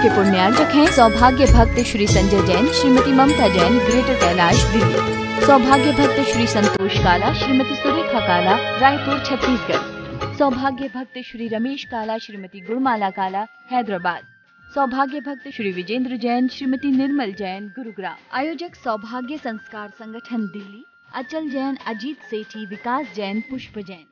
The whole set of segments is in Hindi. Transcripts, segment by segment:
जिनके पुण्यार्जक हैं सौभाग्य भक्त श्री संजय जैन, श्रीमती ममता जैन, ग्रेटर कैलाश दिल्ली। सौभाग्य भक्त श्री संतोष काला, श्रीमती सुरेखा काला, रायपुर छत्तीसगढ़। सौभाग्य भक्त श्री रमेश काला, श्रीमती गुणमाला काला, हैदराबाद। सौभाग्य भक्त श्री विजेंद्र जैन, श्रीमती निर्मल जैन, गुरुग्राम। आयोजक सौभाग्य संस्कार संगठन दिल्ली, अचल जैन, अजीत सेठी, विकास जैन, पुष्प जैन।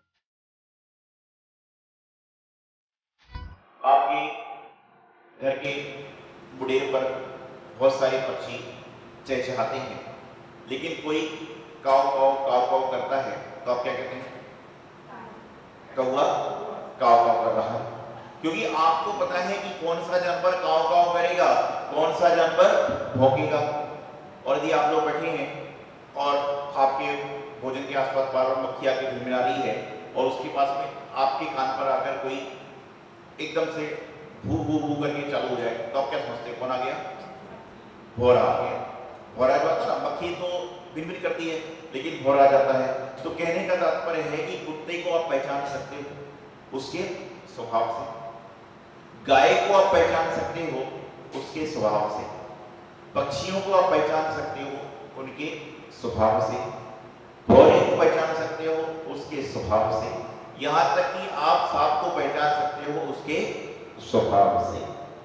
आपके घर के बुढ़ेर पर बहुत सारे पक्षी चहचहाते हैं, लेकिन कोई काव काव काव काव करता है तो आप क्या कहते हैं? कौवा काव काव कर रहा है। क्योंकि आपको पता है कि कौन सा जानवर काव काव करेगा, कौन सा जानवर भौंकेगा। और यदि आप लोग बैठे हैं और आपके भोजन के आसपास बार बार मक्खी आके घुमिरा रही है और उसके पास में आपके कान पर आकर कोई एकदम से भू भू भू करके चालू हो जाए तो आप क्या समझते हैं? कौन आ गया? भौरा आ गया। भौरा जो आता है ना, मक्खी तो भिन भिन करती है लेकिन भौरा आ जाता है। तो कहने का तात्पर्य है कि कुत्ते को आप पहचान सकते हो उसके स्वभाव से, गाय को आप पहचान सकते हो उसके स्वभाव से, पक्षियों को आप पहचान सकते हो उनके स्वभाव से, भौरे को पहचान सकते हो उसके स्वभाव से, यहां तक कि आप सांप को पहचान सकते हो उसके स्वभाव से।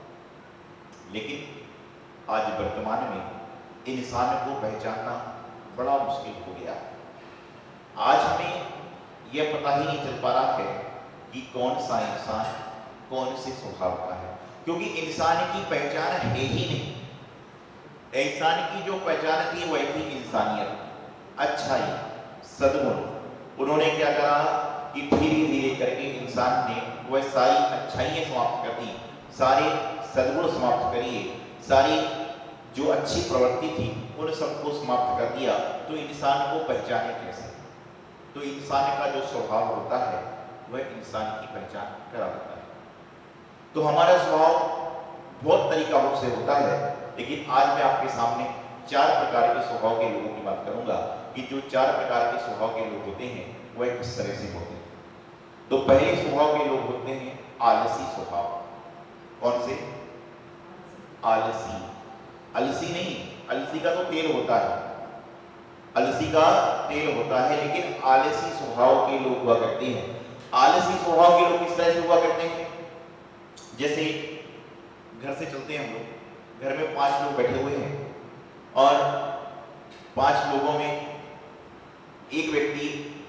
लेकिन आज वर्तमान में इंसान को पहचानना बड़ा मुश्किल हो गया। आज हमें यह पता ही नहीं चल पा रहा है कि कौन सा इंसान कौन से स्वभाव का है, क्योंकि इंसान की पहचान है ही नहीं। इंसान की जो पहचान थी वह थी इंसानियत, अच्छाई, सद्गुण। उन्होंने क्या करा कि धीरे धीरे करके इंसान ने वह सारी अच्छाइयाँ समाप्त कर दी, सारे सद्गुण समाप्त करिए, सारी जो अच्छी प्रवृत्ति थी उन सबको समाप्त कर दिया। तो इंसान को पहचाने कैसे? तो इंसान का जो स्वभाव होता है वह इंसान की पहचान करा देता है। तो हमारा स्वभाव बहुत तरीका से होता है, लेकिन आज मैं आपके सामने 4 प्रकार के स्वभाव के लोगों की बात करूंगा कि जो 4 प्रकार के स्वभाव के लोग होते हैं वह किस तरह से होते हैं। तो पहले स्वभाव के लोग होते हैं आलसी स्वभाव। कौन से? आलसी। अलसी नहीं, अलसी का तो तेल होता है, अलसी का तेल होता है, लेकिन आलसी स्वभाव के लोग हुआ करते हैं। आलसी स्वभाव के लोग किस तरह से हुआ करते हैं? जैसे घर से चलते हैं हम लोग, घर में 5 लोग बैठे हुए हैं और 5 लोगों में एक व्यक्ति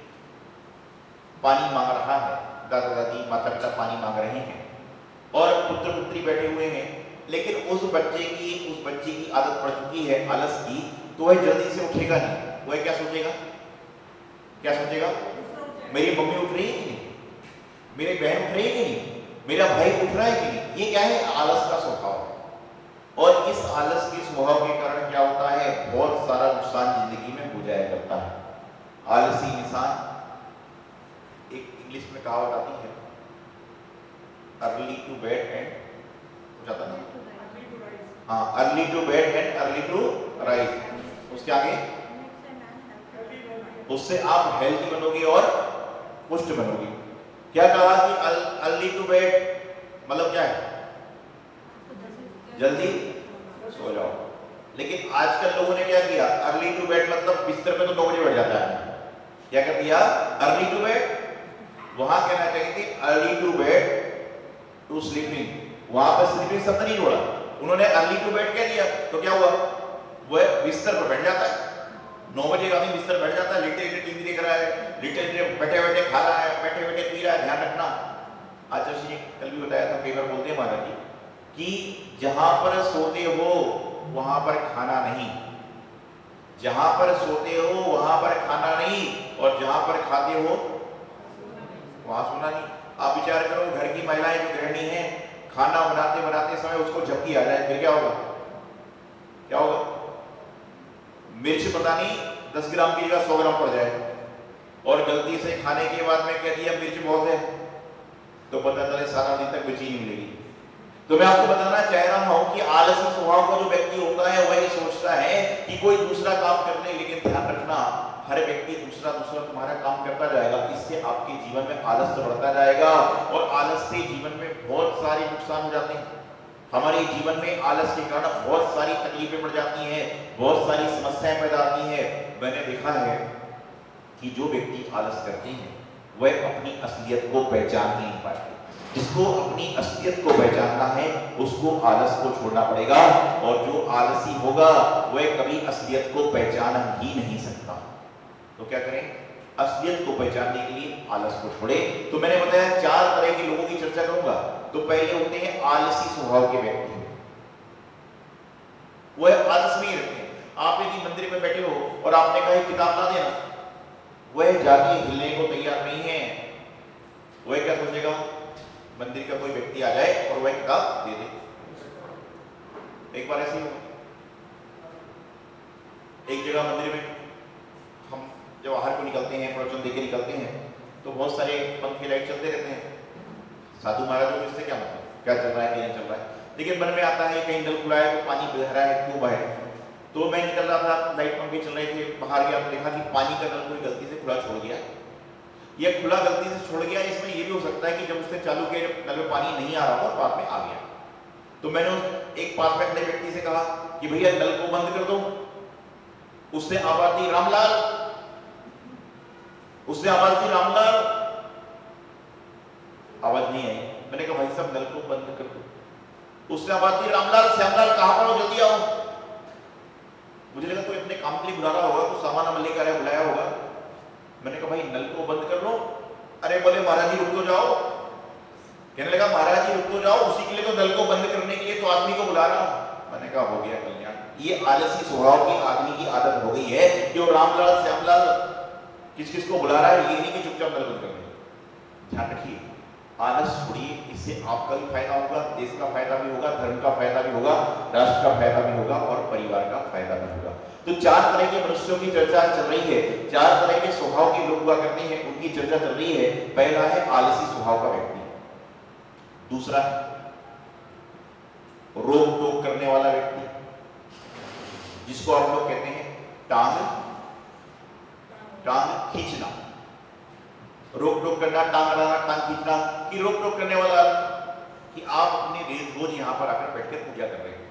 पानी मांग रहा है, दादा दादी माता पिता पानी मांग रहे हैं और पुत्र पुत्री बैठे हुए हैं, लेकिन उस बच्चे की आदत पड़ चुकी है आलस की, तो वह जल्दी से उठेगा नहीं। वह क्या सोचेगा? क्या सोचेगा? मेरी मम्मी उठ रही है कि नहीं, मेरी बहन उठ रही है कि नहीं, मेरा भाई उठ रहा है कि नहीं। ये क्या है? आलस का स्वभाव है। और इस आलस के स्वभाव के कारण क्या होता है? बहुत सारा नुकसान जिंदगी में हो जाया करता है। आलसी इंसान, एक इंग्लिश में कहावत आती है, अर्ली टू बेड एंड जाता ना, हाँ, early to bed and early to rise. उसके आगे उससे आप हेल्थी बनोगे और पुष्ट बनोगे। क्या कहा कि अर्ली टू बेड मतलब क्या है? जल्दी सो जाओ। लेकिन आजकल लोगों ने क्या किया? अर्ली टू बेड मतलब बिस्तर पे तो 9 बजे बैठ जाता है। क्या कर दिया? Early to bed. वहां कहना चाहिए थी early to bed to sleeping, वहां पर स्लीपिंग शब्द नहीं जोड़ा, उन्होंने अर्ली टू बेड कह दिया। तो क्या हुआ? वह बिस्तर पर बैठ जाता है, 9 बजे आदमी बिस्तर बैठ जाता है, लेटे लेटे टीवी देख रहा है, लेटे लेटे बैठे बैठे खा रहा है, बैठे बैठे पी रहा है। ध्यान रखना, आचार्य जी ने कल भी बताया था, कई बार बोलते हैं महाराज जी कि जहां पर सोते हो वहां पर खाना नहीं, जहां पर सोते हो वहां पर खाना नहीं, और जहां पर खाते हो वहां सोना नहीं। आप विचार करो, घर की महिलाएं जो गृहिणी हैं, खाना बनाते बनाते समय उसको झपकी आ जाए, फिर क्या होगा? क्या होगा? मिर्च पता नहीं 10 ग्राम की जगह 100 ग्राम पड़ जाए, और गलती से खाने के बाद में कह दिया मिर्च बहुत है, तो पता चले सारा दिन तक मिर्ची नहीं मिलेगी। तो मैं आपको बताना चाह रहा हूं कि आलसी स्वभाव का जो व्यक्ति होता है वह ये सोचता है कि कोई दूसरा काम कर ले, लेकिन ध्यान रखना, हर व्यक्ति दूसरा तुम्हारा काम करता जाएगा, इससे आपके जीवन में आलस्य बढ़ता जाएगा और आलस से जीवन में बहुत सारे नुकसान हो जाते हैं। हमारे जीवन में आलस के कारण बहुत सारी तकलीफें बढ़ जाती हैं, बहुत सारी समस्याएं पैदा आती हैं। मैंने देखा है कि जो व्यक्ति आलस करते हैं वह अपनी असलियत को पहचान ही नहीं पाते। जिसको अपनी असलियत को पहचानना है उसको आलस को छोड़ना पड़ेगा, और जो आलसी होगा वह कभी असलियत को पहचान ही नहीं सकता। तो क्या करें? असलियत को पहचानने के लिए आलस को छोड़े। तो मैंने बताया 4 तरह के लोगों की चर्चा करूंगा। तो पहले होते हैं आलसी स्वभाव के व्यक्ति, वह आलस में ही रहते हैं। आप यदि मंदिर में बैठे हो और आपने कहा किताब ला देना, वह जाके हिलने को तैयार नहीं है। वह क्या सोचेगा? मंदिर का कोई व्यक्ति आ जाए और वह किताब दे दे। एक बार ऐसे ही एक जगह मंदिर में हम जब बाहर को निकलते हैं, प्रवचन देके निकलते हैं, तो बहुत सारे पंखे लाइट चलते रहते हैं। साधु महाराजों को इससे क्या मतलब, क्या चल रहा है क्या नहीं चल रहा है। लेकिन मन में आता है कहीं नल खुला है तो पानी बह रहा है, क्यों बहे। तो मैं निकल रहा था, लाइट पंखे चल रहे थे, बाहर गया तो देखा कि पानी का नल कोई गलती से खुला छोड़ गया। यह खुला गलती से छोड़ गया, इसमें यह भी हो सकता है कि जब उसने चालू किया नल में पानी नहीं आ रहा था, बाद में आ गया। तो मैंने उस एक पास में खड़े व्यक्ति से कहा कि भैया नल को बंद कर दो। उससे आवाज दी रामलाल, उससे आवाज दी रामलाल, आवाज नहीं आई। मैंने कहा भाई साहब नल को बंद कर दो। उससे आवाज दी रामलाल, श्यामलाल कहां पर हो, जल्दी आओ। मुझे लगा कोई अपने काम के लिए बुला रहा होगा, तो सामान हम लेकर आया, बुलाया होगा। मैंने कहा भाई नल को बंद कर लो। अरे बोले महाराज जी रुक तो जाओ। कहने लगा महाराज जी रुक तो जाओ, उसी के लिए तो नल को बंद करने के लिए तो आदमी को बुला रहा हूं। मैंने कहा हो गया कल्याण। ये आलसी स्वभाव की आदमी की आदत हो गई है कि वो रामलाल श्यामलाल किस किस को बुला रहा है, ये नहीं कि चुपचाप नल बंद कर दे। ध्यान रखिए, आलस छोड़िए, इससे आपका भी फायदा होगा, देश का फायदा भी होगा, धर्म का फायदा भी होगा, राष्ट्र का फायदा भी होगा और परिवार का फायदा भी होगा। तो 4 तरह के मनुष्यों की चर्चा चल रही है, 4 तरह के स्वभाव के लोग हुआ करते हैं, उनकी चर्चा चल रही है। पहला है आलसी स्वभाव का व्यक्ति, दूसरा है रोक टोक करने वाला व्यक्ति, जिसको आप लोग कहते हैं टांग खींचना। रोक टोक करना, टांग अड़ाना, टांग खींचना। कि रोक टोक करने वाला कि आप अपने रोज यहां पर आकर बैठकर पूजा कर रहे हैं।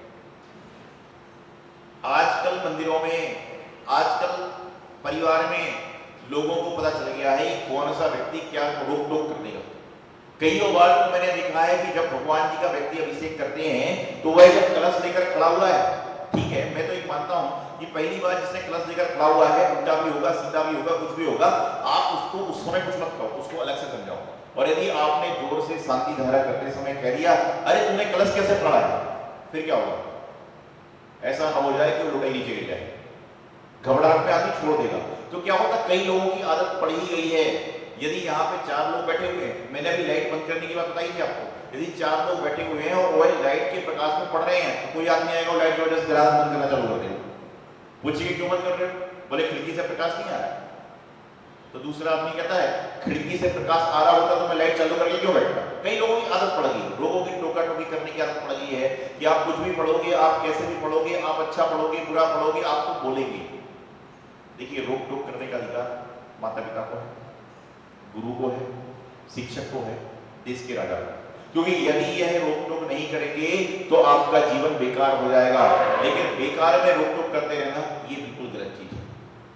आजकल मंदिरों में, आजकल परिवार में लोगों को पता चल गया है कौन सा व्यक्ति क्या रोक टोक कर देगा। कई बार तो मैंने देखा है कि जब भगवान जी का व्यक्ति अभिषेक करते हैं तो वह जब कलश लेकर खड़ा हुआ है, ठीक है, मैं तो एक मानता हूं कि पहली बार जिसने कलश लेकर खड़ा हुआ है, उल्टा भी होगा, सीधा भी होगा, कुछ भी होगा, आप उसको उस समय कुछ मत कहो, उसको अलग से समझाओ। और यदि आपने जोर से शांति धारा करते समय कह दिया अरे तुमने कलश कैसे पढ़ा है, फिर क्या होगा? ऐसा न हो जाए कि वो लुटाई नीचे गिर जाए, घबराहट में आदमी छोड़ देगा। तो क्या होता, कई लोगों की आदत पड़ ही गई है। यदि यहाँ पे 4 लोग बैठे हुए हैं, मैंने अभी लाइट बंद करने की बात बताई थी आपको, यदि 4 लोग बैठे हुए हैं और वह लाइट के प्रकाश में पढ़ रहे हैं, तो कोई आदमी आएगा लाइट की वजह से ग्लास बंद करना चालू कर देगा। पूछिए क्यों बंद कर रहे हो? बोले खिड़की से प्रकाश नहीं आ रहा है। तो दूसरा आदमी कहता है खिड़की से प्रकाश आ रहा होता तो मैं लाइट चालू करके क्यों बैठता। कई लोगों की आदत पड़ गई है, लोगों की टोका टोकी करने की आदत पड़ गई है कि आप कुछ भी पढ़ोगे, आप कैसे भी पढ़ोगे, आप अच्छा पढ़ोगे, बुरा पढ़ोगे, आपको बोलेंगे। देखिए, रोक टोक करने का अधिकार माता पिता को है, गुरु को है, शिक्षक को है, देश के राजा को। क्योंकि यदि यह रोक टोक नहीं करेंगे तो आपका जीवन बेकार हो जाएगा। लेकिन बेकार में रोक टोक करते रहना ये बिल्कुल गलत चीज है।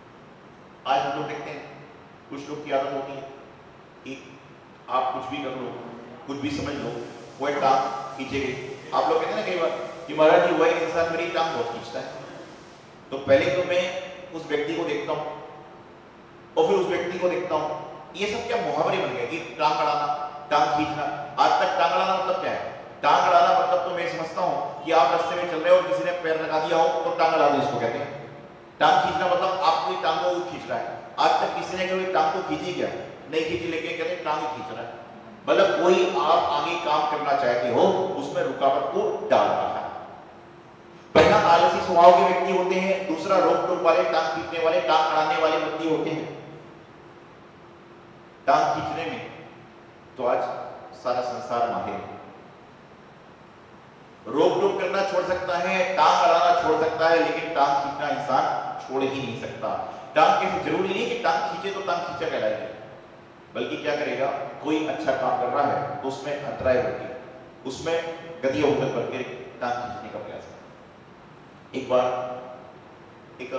आज हम लोग देखते हैं कुछ लोग की आदत होती है कि आप कुछ भी कर लो, कुछ भी समझ लो, वह टांग खींचेगी। आप लोग कहते हैं ना कई बार कि महाराज जी वह इंसान मेरी टांग बहुत खींचता है। तो पहले तो मैं उस व्यक्ति को देखता हूं और फिर उस व्यक्ति को देखता हूं। ये सब क्या मुहावरे बन गए कि टांग अड़ाना, टांग खींचना। आज तक टांग अड़ाना मतलब क्या है? टांग अड़ाना मतलब तो मैं समझता हूं कि आप रास्ते में चल रहे हो और किसी ने पैर लगा दिया हो तो टांग अड़ा दो, इसको कहते हैं। टांग खींचना मतलब आप कोई टांग को खींच रहा है। आज तक किसी ने कभी टांग को खींची क्या? नहीं खींची, लेके कहते हैं टांग खींच रहा है। मतलब कोई आप आगे काम करना चाहते हो उसमें रुकावट को डाल रहा है। पहला आलसी स्वभाव के व्यक्ति होते हैं, दूसरा रोक टोक वाले, टांग खींचने वाले, टांग अड़ाने वाले व्यक्ति होते हैं। टांग खींचने में तो आज सारा संसार माहिर है। रोक टोक करना छोड़ सकता है, टांग अड़ाना छोड़ सकता है, लेकिन टांग खींचना इंसान छोड़ ही नहीं सकता। टांग कैसे? जरूरी नहीं कि टांग खींचे तो टांग खींचा कहलाएगा, बल्कि क्या करेगा, कोई अच्छा काम कर रहा है तो उसमें अंतराय होती है, उसमें गति अवगत करके टांग खींचने का प्रयास करें। एक बार एक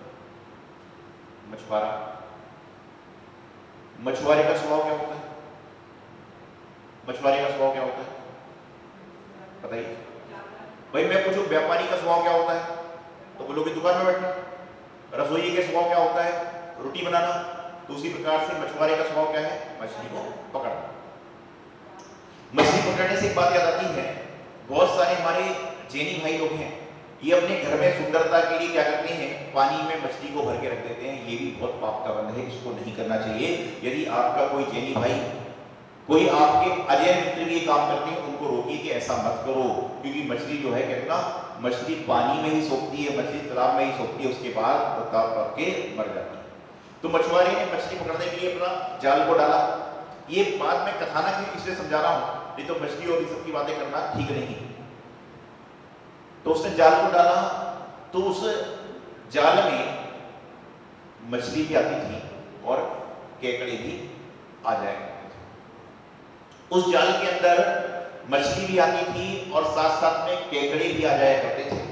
मछुआरे का स्वभाव क्या होता है? मछुआरे का स्वभाव क्या होता है बताइए भाई। मैं पूछूं व्यापारी का स्वभाव क्या होता है, तो बोलोगे दुकान में बैठना। रसोई के स्वभाव क्या होता है? रोटी बनाना। तो उसी प्रकार से मछुआरे का स्वभाव क्या है? मछली को पकड़ना। मछली पकड़ने से एक बात याद आती है, बहुत सारे हमारे जैनी भाई लोग हैं, ये अपने घर में सुंदरता के लिए क्या करते हैं, पानी में मछली को भर के रख देते हैं। ये भी बहुत पाप का बंध है, इसको नहीं करना चाहिए। यदि आपका कोई जैनी भाई, कोई आपके अजय मित्र भी काम करते हैं, उनको रोकिए कि ऐसा मत करो, क्योंकि मछली जो है कहना, मछली पानी में ही सोखती है, मछली तालाब में ही सोखती है, उसके बाद पक के मर जाती है। तो मछुआरे ने मछली पकड़ने के लिए अपना जाल को डाला। ये बात मैं कथानक है इसलिए समझा रहा हूं, नहीं तो मछली और इस सब की बातें करना ठीक नहीं। तो उसने जाल को डाला, तो उस जाल में मछली भी आती थी और केकड़े भी आ जाया करते थे। उस जाल के अंदर मछली भी आती थी और साथ साथ में केकड़े भी आ जाया करते थे।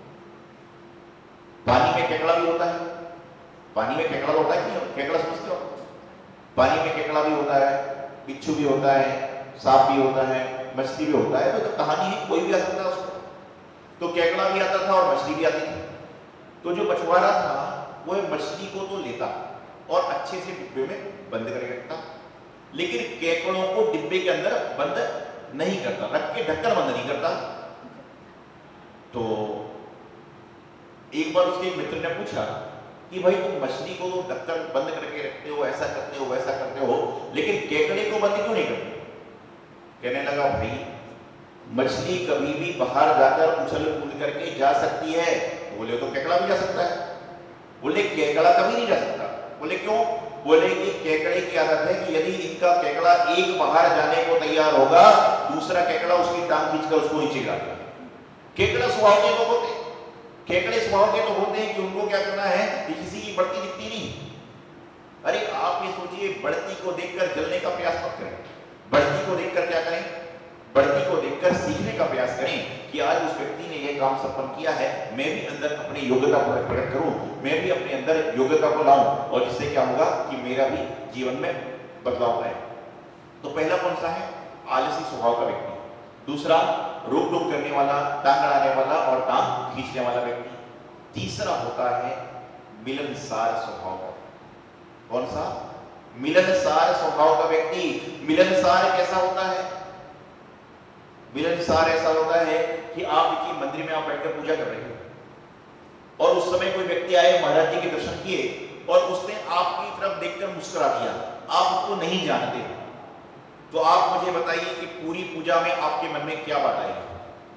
पानी में केकड़ा भी होता है, पानी में केकड़ा होता है कि नहीं? केकड़ा समझते हो? पानी में केकड़ा भी होता है, बिच्छू भी होता है, सांप भी होता है, मछली भी होता है। तो कहानी है, कोई भी आ सकता है उसको। तो केकड़ा भी आता था और मछली भी आती थी। तो जो मछुआरा था वो मछली को तो लेता और अच्छे से डिब्बे में बंद करके रखता, लेकिन केकड़ों को डिब्बे के अंदर बंद नहीं करता, रख के ढक्कन बंद नहीं करता। तो एक बार उसके मित्र ने पूछा कि भाई तुम मछली को ढक्कन बंद करके रखते हो, ऐसा करते हो, वैसा करते हो, लेकिन केकड़े को बंद क्यों नहीं करते? कहने लगा भाई मछली कभी भी बाहर जाकर उछल कूद करके जा सकती है। बोले तो केकड़ा भी जा सकता है। बोले केकड़ा कभी नहीं जा सकता। बोले क्यों? बोले कि केकड़े की आदत है कि यदि इनका केकड़ा एक बाहर जाने को तैयार होगा, दूसरा केकड़ा उसकी टांग खींचकर उसको नीचे गिरा देगा। केकड़ा स्वभाव के लोग होते हैं, केकड़े स्वभाव के लोग होते हैं कि उनको क्या करना है कि किसी की बढ़ती दिखती नहीं। अरे आप ये सोचिए, बढ़ती को देखकर जलने का प्रयास मत करें। बढ़ती को देखकर क्या करें? बढ़ती को देखकर सीखने का प्रयास करें कि आज उस व्यक्ति ने यह काम संपन्न किया है, मैं भी अंदर अपनी योग्यता को प्रकट करूं, मैं भी अपने अंदर योग्यता को लाऊं, और जिससे क्या होगा कि मेरा भी जीवन में बदलाव आए। तो पहला कौन सा है? आलसी स्वभाव का व्यक्ति। दूसरा रोक टोक करने वाला, टांग अड़ाने वाला और टांग खींचने वाला व्यक्ति। तीसरा होता है मिलनसार स्वभाव का। कौन सा? मिलनसार स्वभाव का व्यक्ति। मिलनसार कैसा होता है? मिलनसार ऐसा होता है कि आप देखिए मंदिर में आप बैठकर पूजा कर रहे हो और उस समय कोई व्यक्ति आए, महाराज जी के दर्शन किए और उसने आपकी तरफ देखकर मुस्कुरा दिया, आप उसको नहीं जानते, तो आप मुझे बताइए कि पूरी पूजा में आपके मन में क्या बात आएगी?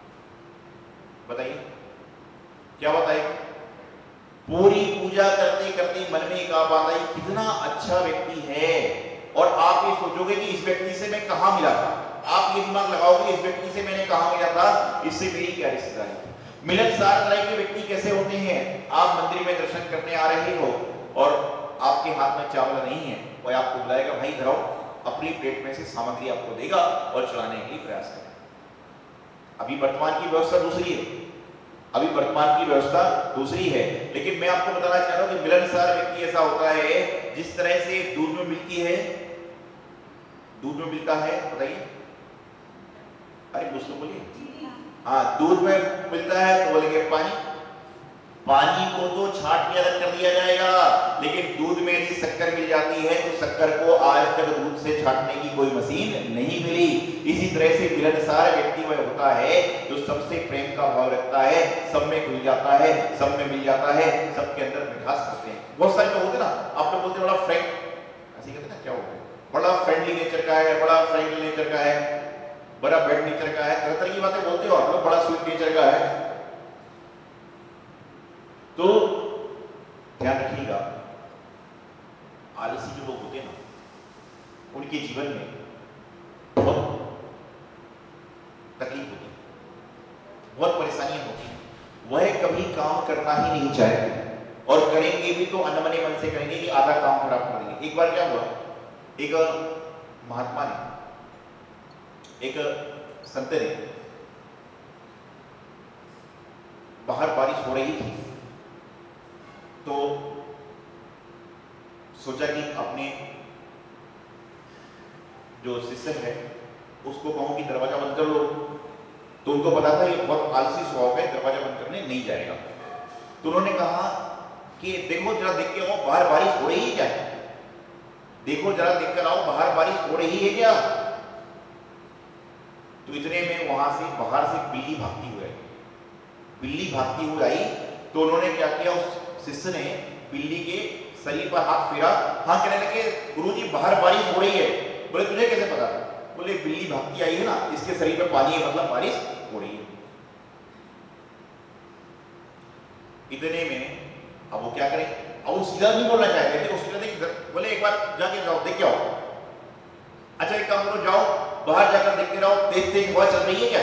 बताइए क्या बात आएगी? पूरी पूजा करते करते मन में एक बात आई, कितना अच्छा व्यक्ति है, और आप ये सोचोगे कि इस व्यक्ति से मैं कहां मिला था। आप ये दिमाग लगाओगे इस व्यक्ति से मैंने कहां मिला था, इससे मेरी क्या रिश्तेदारी थी। मिलनसार तरह के व्यक्ति कैसे होते हैं? आप मंदिर में दर्शन करने आ रहे हो और आपके हाथ में चावल नहीं है, वह आपको बुलाएगा, भाई धरो, अपनी प्लेट में से सामग्री आपको देगा और चढ़ाने के लिए प्रयास करेगा। अभी वर्तमान की व्यवस्था दूसरी है, अभी वर्तमान की व्यवस्था दूसरी है, लेकिन मैं आपको बताना चाह रहा हूं कि मिलनसार व्यक्ति ऐसा होता है जिस तरह से दूध में मिलती है, दूध में मिलता है, बताइए, अरे कुछ तो बोलिए। हाँ, दूध में मिलता है तो बोलेंगे पानी। पानी को तो छांट के अलग कर दिया जाएगा, लेकिन दूध में यदि शक्कर मिल जाती है तो शक्कर को आज तक दूध से छांटने की कोई मशीन नहीं मिली। इसी तरह से मिलनसार व्यक्ति वह होता है जो सबसे प्रेम का भाव रखता है, सब में घुल जाता है, सब में मिल जाता है, सबके अंदर मिठास करते हैं। बहुत सारे लोग होते ना, आप लोग बोलते बड़ा फ्रेंक, ऐसे कहते ना, क्या होता है, बड़ा फ्रेंडली नेचर का है, बड़ा फ्रेंडली नेचर का है, बड़ा बैड नेचर का है, तरह तरह की बातें बोलते हो आप लोग, बड़ा स्वीट नेचर का है। तो ध्यान रखिएगा, आलसी जो लोग होते हैं ना, उनके जीवन में बहुत तकलीफ होती है, बहुत परेशानियां होती हैं। वह कभी काम करना ही नहीं चाहेंगे, और करेंगे भी तो अनमने मन से करेंगे कि आधा काम खराब कर देंगे। एक बार क्या हुआ, एक महात्मा ने एक संत ने, बाहर बारिश हो रही थी तो सोचा कि अपने जो शिष्य है उसको कहूं कि दरवाजा बंद कर लो। तो उनको पता था ये बहुत आलसी स्वभाव है, दरवाजा बंद करने नहीं जाएगा। तो उन्होंने कहा कि देखो जरा देख के आओ बाहर बारिश हो रही है क्या, देखो जरा देख कर आओ बाहर बारिश हो रही है क्या। तो इतने में वहां से बाहर से बिल्ली भागती हुई आई। बिल्ली भागती हुई आई तो उन्होंने क्या किया, उस शिष्य ने बिल्ली के शरीर पर हाथ फेरा। हाँ, कहने लगे गुरुजी बाहर बारिश हो रही है। बोले तुझे कैसे पता? बोले बिल्ली भागती आई है ना, इसके शरीर पर पानी है मतलब बारिश हो रही है। इतने में अब वो क्या करें, अब वो सीधा नहीं बोलना चाहेगा, लेकिन सीधा देख, बोले एक बार जाके जाओ देख के आओ। अच्छा एक काम करो, जाओ बाहर जाकर देख के रहो तेज तेज हवा चल रही है क्या।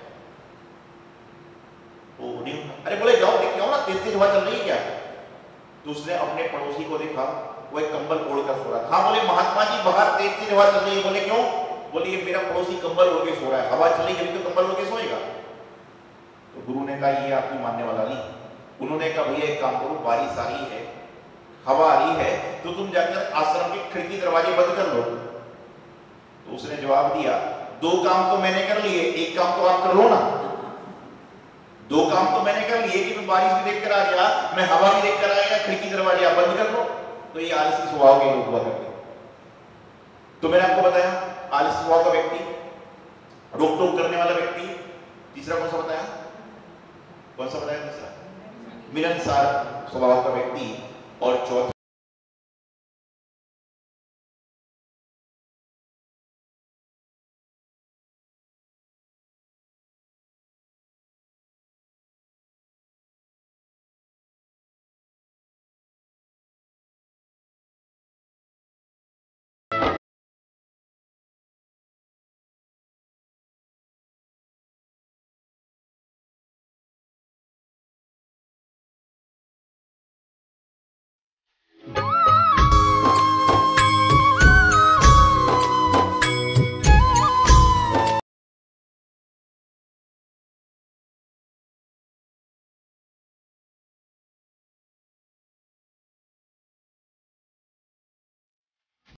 वो नहीं, अरे बोले जाओ देख के आओ ना तेज तेज हवा चल रही है क्या। तो उसने अपने पड़ोसी को देखा, वो एक कंबल ओढ़कर सो रहा था। हाँ, बोले महात्मा जी बाहर तेज तेज हवा चल रही है। बोले क्यों? बोले ये मेरा पड़ोसी कंबल ओढ़ के सो रहा है, हवा चल रही है तो कंबल ओढ़ के सोएगा। तो गुरु ने कहा ये आपकी मानने वाला नहीं। उन्होंने कहा भैया एक काम करो, बारिश आ रही है, हवा आ रही है, तो तुम जाकर आश्रम के खिड़की दरवाजे बंद कर लो। तो उसने जवाब दिया दो काम तो मैंने कर लिए, एक काम तो आप कर लो ना। दो काम तो मैंने कर लिए कि मैं बारिश भी देख कर आ गया, मैं हवा भी देख कर आ गया, खिड़की दरवाजे आप बंद कर लो। तो ये आलसी स्वभाव के लोग हुआ करते। तो मैंने आपको बताया आलसी स्वभाव का व्यक्ति, रोक टोक करने वाला व्यक्ति। तीसरा कौन सा बताया? कौन सा बताया तीसरा? मिलनसार स्वभाव का व्यक्ति। और चौथा